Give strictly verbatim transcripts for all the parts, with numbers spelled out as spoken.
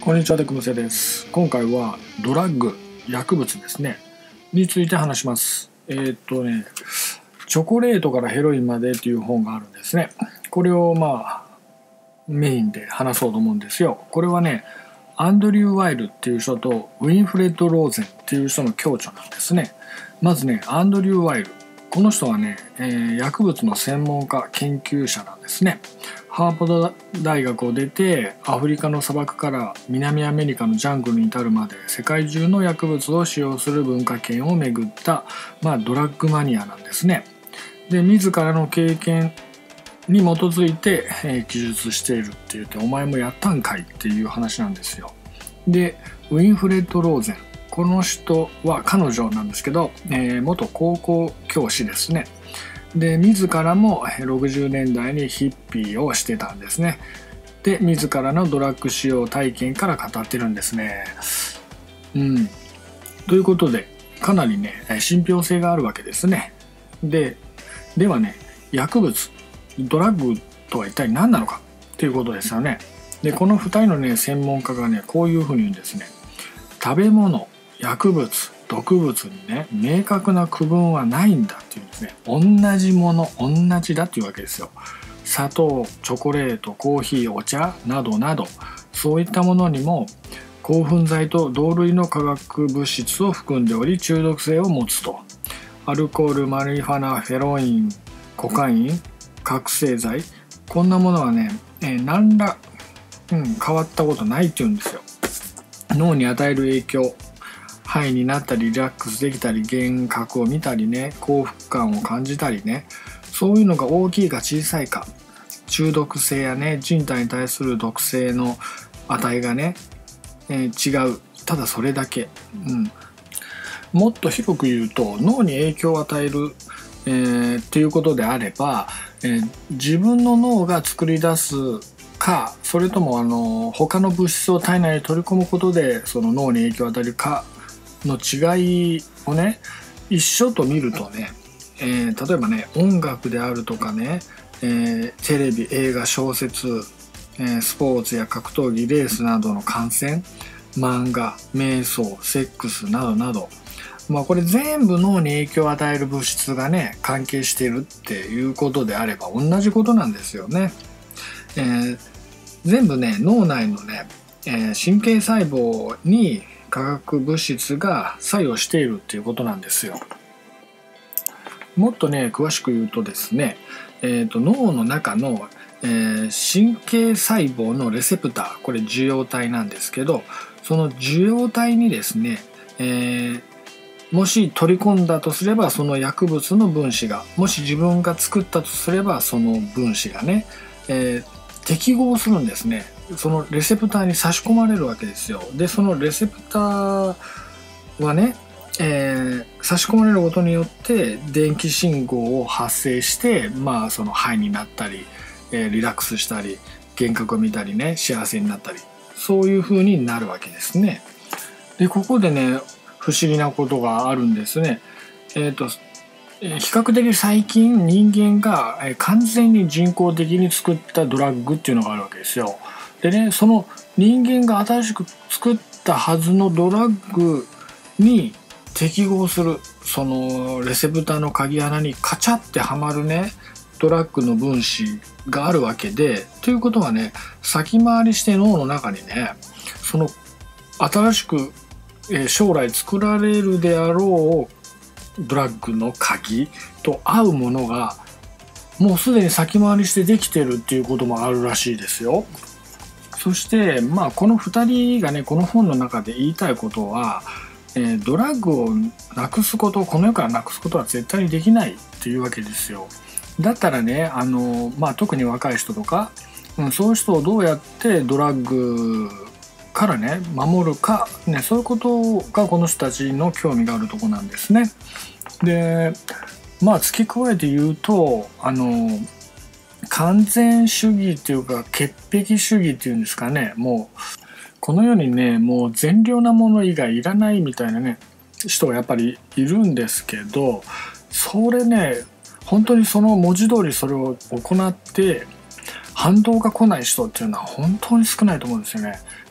こんにちは、テクノセです。今回はドラッグ、薬物ですねについて話します。えー、っとねチョコレートからヘロインまでという本があるんですね。これをまあメインで話そうと思うんですよ。これはねアンドリュー・ワイルっていう人とウィンフレッド・ローゼンっていう人の共著なんですね。まずねアンドリュー・ワイル、この人はね、えー、薬物の専門家研究者なんですね。ハーバード大学を出てアフリカの砂漠から南アメリカのジャングルに至るまで世界中の薬物を使用する文化圏を巡った、まあ、ドラッグマニアなんですね。で自らの経験に基づいて、えー、記述しているって言ってお前もやったんかいっていう話なんですよ。でウィンフレッド・ローゼン、この人は彼女なんですけど、えー、元高校教師ですね。で自らもろくじゅうねんだいにヒッピーをしてたんですね。で自らのドラッグ使用体験から語ってるんですね。うんということでかなりね信憑性があるわけですね。でではね薬物ドラッグとは一体何なのかということですよね。でこのふたりのね専門家がねこういうふうに言うんですね。食べ物、薬物、毒物にね明確な区分はないんだっていうんですね。同じもの同じだっていうわけですよ。砂糖、チョコレート、コーヒー、お茶などなどそういったものにも興奮剤と同類の化学物質を含んでおり中毒性を持つと。アルコール、マリファナ、フェロイン、コカイン、覚醒剤、こんなものはね、えー、何ら、うん、変わったことないっていうんですよ。脳に与える影響、ハイになったりリラックスできたり幻覚を見たりね幸福感を感じたりね、そういうのが大きいか小さいか、中毒性やね人体に対する毒性の値がね、えー、違う、ただそれだけ、うん、もっと広く言うと脳に影響を与える、えー、っていうことであれば、えー、自分の脳が作り出すか、それともあの他の物質を体内に取り込むことでその脳に影響を与えるかの違いをね一緒と見るとね、えー、例えばね音楽であるとかね、えー、テレビ、映画、小説、えー、スポーツや格闘技、レースなどの観戦、漫画、瞑想、セックスなどなど、まあこれ全部脳に影響を与える物質がね関係しているっていうことであれば同じことなんですよね。えー、全部ね脳内のね、えー、神経細胞に化学物質が作用しているっていうことなんですよ。もっとね詳しく言うとですね、えー、と脳の中の、えー、神経細胞のレセプター、これ受容体なんですけど、その受容体にですね、えー、もし取り込んだとすればその薬物の分子が、もし自分が作ったとすればその分子がね、えー適合するんですね。そのレセプターに差し込まれるわけですよ。でそのレセプターはね、えー、差し込まれることによって電気信号を発生してまあそのハイになったり、えー、リラックスしたり幻覚を見たりね幸せになったり、そういう風になるわけですね。でここでね不思議なことがあるんですね。えっと比較的最近人間が完全に人工的に作ったドラッグっていうのがあるわけですよ。でねその人間が新しく作ったはずのドラッグに適合するそのレセプターの鍵穴にカチャってはまるねドラッグの分子があるわけで、ということはね先回りして脳の中にねその新しく将来作られるであろうドラッグの鍵と合うものがもうすでに先回りしてできてるっていうこともあるらしいですよ。そしてまあこのふたりがねこの本の中で言いたいことは、えー、ドラッグをなくすこと、この世からなくすことは絶対にできないっていうわけですよ。だったらねあの、まあ、特に若い人とか、うん、そういう人をどうやってドラッグからね守るか、ね、そういうことがこの人たちの興味があるところなんですね。でまあ付け加えて言うとあの完全主義っていうか潔癖主義っていうんですかね、もうこの世にねもう善良なもの以外いらないみたいなね人がやっぱりいるんですけど、それね本当にその文字通りそれを行って反動が来ない人っていうのは本当に少ないと思うんですよね。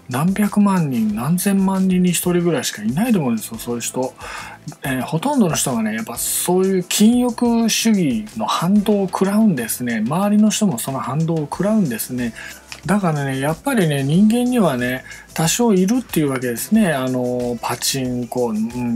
何百万人何千万人に一人ぐらいしかいないと思うんですよ、そういう人。えー、ほとんどの人がねやっぱそういう禁欲主義の反動を食らうんですね。周りの人もその反動を食らうんですね。だからねやっぱりね人間にはね多少いるっていうわけですね。あのパチンコ、うん、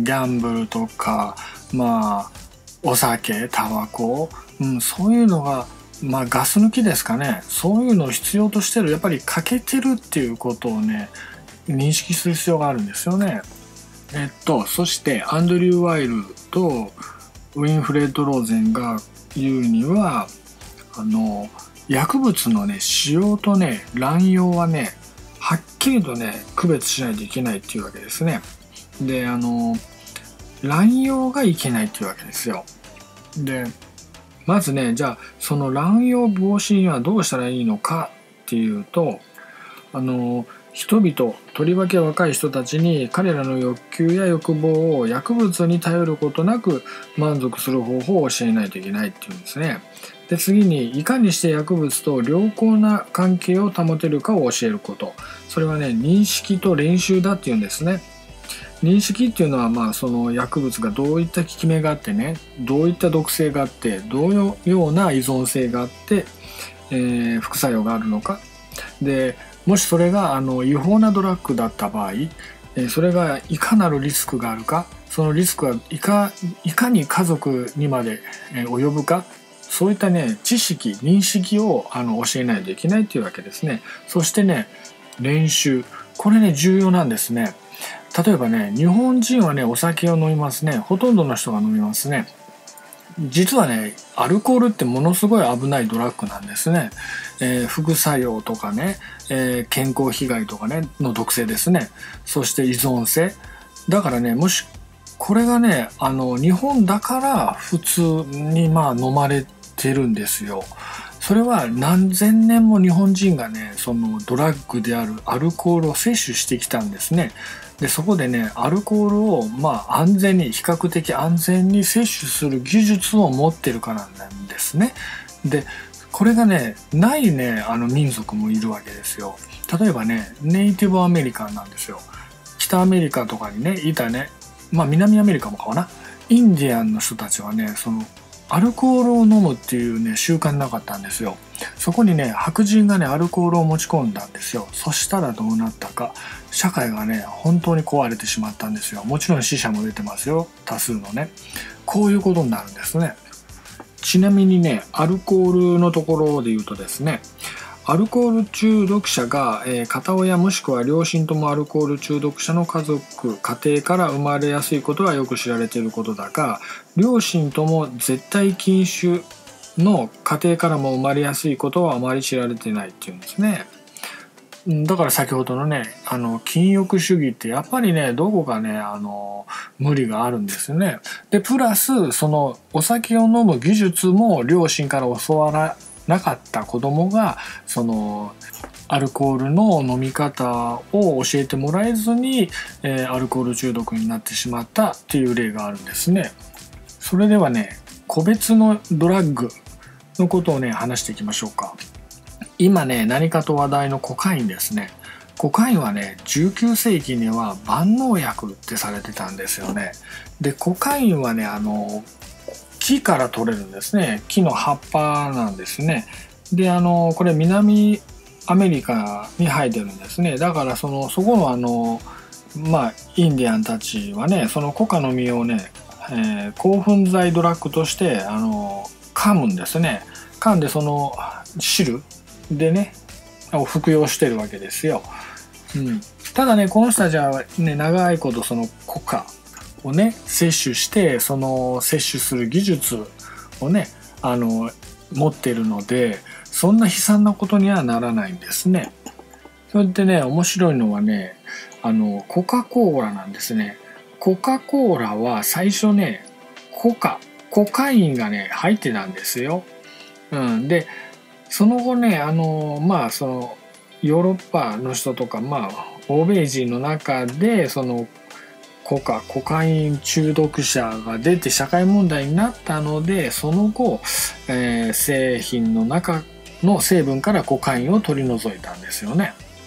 ギャンブルとか、まあお酒、タバコ、うん、そういうのが、まあガス抜きですかね、そういうのを必要としてる、やっぱり欠けてるっていうことをね認識する必要があるんですよね。えっとそしてアンドリュー・ワイルとウィンフレッド・ローゼンが言うには、あの薬物のね使用とね乱用はねはっきりとね区別しないといけないっていうわけですね。であの乱用がいけないっていうわけですよ。でまずねじゃあその乱用防止にはどうしたらいいのかっていうと、あの人々、とりわけ若い人たちに彼らの欲求や欲望を薬物に頼ることなく満足する方法を教えないといけないっていうんですね。で次にいかにして薬物と良好な関係を保てるかを教えること、それはね認識と練習だっていうんですね。認識っていうのはまあその薬物がどういった効き目があってね、どういった毒性があって、どういうような依存性があって、えー、副作用があるのかで、もしそれがあの違法なドラッグだった場合、えー、それがいかなるリスクがあるか、そのリスクはいか、いかに家族にまで及ぶか、そういったね知識認識をあの教えないといけないっていうわけですね。そしてね練習、これね重要なんですね。例えばね日本人はねお酒を飲みますね。ほとんどの人が飲みますね。実はねアルコールってものすごい危ないドラッグなんですね。えー、副作用とかね、えー、健康被害とかねの毒性ですね。そして依存性だからね、もしこれがねあの日本だから普通にまあ飲まれてるんですよ。それは何千年も日本人がねそのドラッグであるアルコールを摂取してきたんですね。でそこでねアルコールをまあ安全に比較的安全に摂取する技術を持ってるからなんですね。でこれがねないねあの民族もいるわけですよ。例えばねネイティブアメリカンなんですよ。北アメリカとかにねいたね、まあ南アメリカもかな、インディアンの人たちはねそのアルコールを飲むっていうね習慣なかったんですよ。そこにね白人がねアルコールを持ち込んだんですよ。そしたらどうなったか、社会がね本当に壊れてしまったんですよ。もちろん死者も出てますよ、多数のね。こういうことになるんですね。ちなみにねアルコールのところで言うとですね、アルコール中毒者が、えー、片親もしくは両親ともアルコール中毒者の家族家庭から生まれやすいことはよく知られていることだが、両親とも絶対禁酒の家庭からも生まれやすいことはあまり知られてないっていうんですね。だから先ほどのねあの禁欲主義ってやっぱりねどこかねあの無理があるんですよね。でプラスそのお酒を飲む技術も両親から教わらなかった子供がそのアルコールの飲み方を教えてもらえずに、えー、アルコール中毒になってしまったっていう例があるんですね。それではね個別のドラッグのことをね話していきましょうか。今ね何かと話題のコカインですね。コカインはねじゅうきゅうせいきには万能薬ってされてたんですよね。でコカインはねあの木から取れるんですね。木の葉っぱなんですね。であのこれ南アメリカに生えてるんですね。だからそのそこのあのまあインディアンたちはねそのコカの実をね、えー、興奮剤ドラッグとしてあの噛むんですね。噛んでその汁でねを服用してるわけですよ。うん、ただねこの人たちはね長いことそのコカをね摂取してその摂取する技術をねあの持ってるのでそんな悲惨なことにはならないんですね。それでね面白いのはねあのコカ・コーラなんですね。コカ・コーラは最初ねコカコカインがね入ってたんですよ。うん、でその後ねあのまあそのヨーロッパの人とかまあ欧米人の中でそのコカコカイン中毒者が出て社会問題になったのでその後、えー、製品の中の成分からコカインを取り除いたんですよね。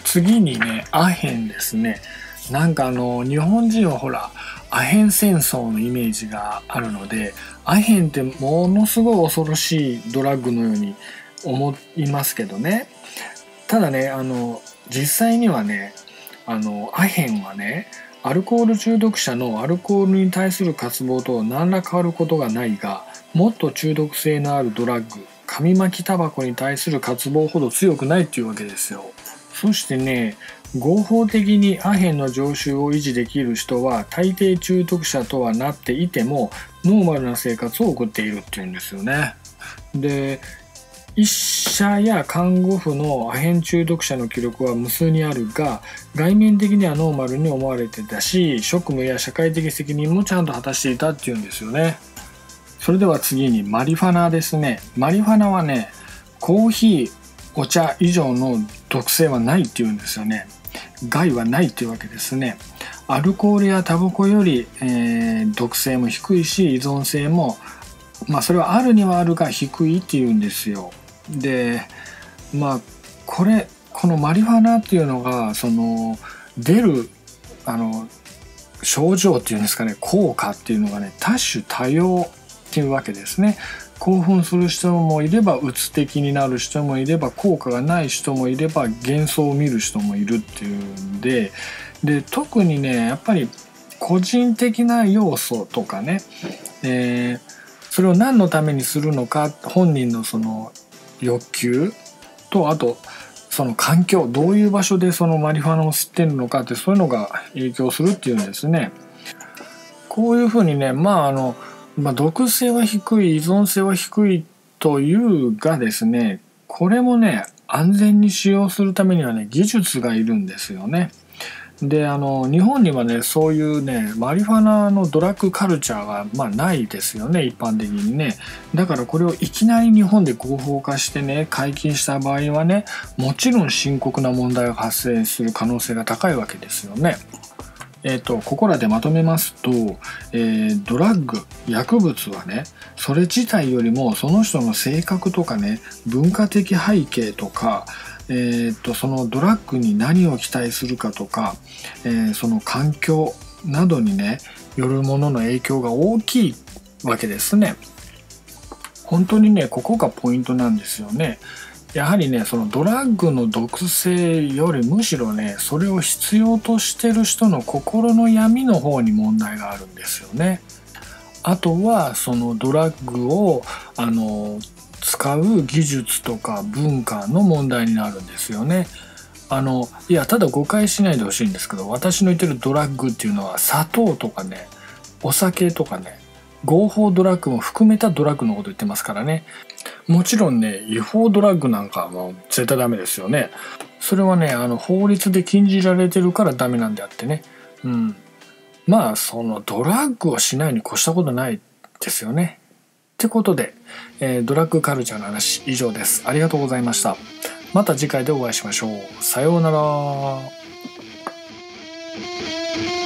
次にね、アヘンですね。なんかあの日本人はほらアヘン戦争のイメージがあるので、アヘンってものすごい恐ろしいドラッグのように思いますけどね。ただね、あの実際にはね、あのアヘンはね、アルコール中毒者のアルコールに対する渇望と何ら変わることがないが、もっと中毒性のあるドラッグ、紙巻きタバコに対する渇望ほど強くないっていうわけですよ。そしてね、合法的にアヘンの常習を維持できる人は大抵中毒者とはなっていてもノーマルな生活を送っているっていうんですよね。で、医者や看護婦のアヘン中毒者の記録は無数にあるが、外面的にはノーマルに思われてたし、職務や社会的責任もちゃんと果たしていたっていうんですよね。それでは次にマリファナですね。マリファナはね、コーヒー、お茶以上の毒性はないっていうんですよね。害はないっていうわけですね。アルコールやタバコより、えー、毒性も低いし、依存性もまあそれはあるにはあるが低いっていうんですよ。で、まあこれこのマリファナっていうのがその出るあの症状っていうんですかね、効果っていうのがね、多種多様っていうわけですね。興奮する人もいれば、うつ的になる人もいれば、効果がない人もいれば、幻想を見る人もいるっていうんで、で特にね、やっぱり個人的な要素とかね、えー、それを何のためにするのか、本人のその欲求と、あとその環境、どういう場所でそのマリファナを吸ってるのかって、そういうのが影響するっていうんですね。こういうふうにね、まああのまあ、毒性は低い、依存性は低いというがですね、これもね、安全に使用するためにはね、技術がいるんですよね。で、あの日本にはね、そういうね、マリファナのドラッグカルチャーがまあないですよね、一般的にね。だからこれをいきなり日本で合法化してね、解禁した場合はね、もちろん深刻な問題が発生する可能性が高いわけですよね。えーと、ここらでまとめますと、えー、ドラッグ、薬物はね、それ自体よりもその人の性格とかね、文化的背景とか、えーと、そのドラッグに何を期待するかとか、えー、その環境などにね、よるものの影響が大きいわけですね。本当にね、ここがポイントなんですよね。やはりね、そのドラッグの毒性よりむしろね、それを必要としてる人の心の闇の方に問題があるんですよね。あとはそのドラッグをあの使う技術とか文化の問題になるんですよね。あのいや、ただ誤解しないでほしいんですけど、私の言ってるドラッグっていうのは砂糖とかね、お酒とかね、合法ドラッグも含めたドラッグのこと言ってますからね。もちろんね、違法ドラッグなんかはもう絶対ダメですよね。それはね、あの法律で禁じられてるからダメなんであってね。うん。まあそのドラッグをしないに越したことないですよね。ってことで、えー、ドラッグカルチャーの話以上です。ありがとうございました。また次回でお会いしましょう。さようなら。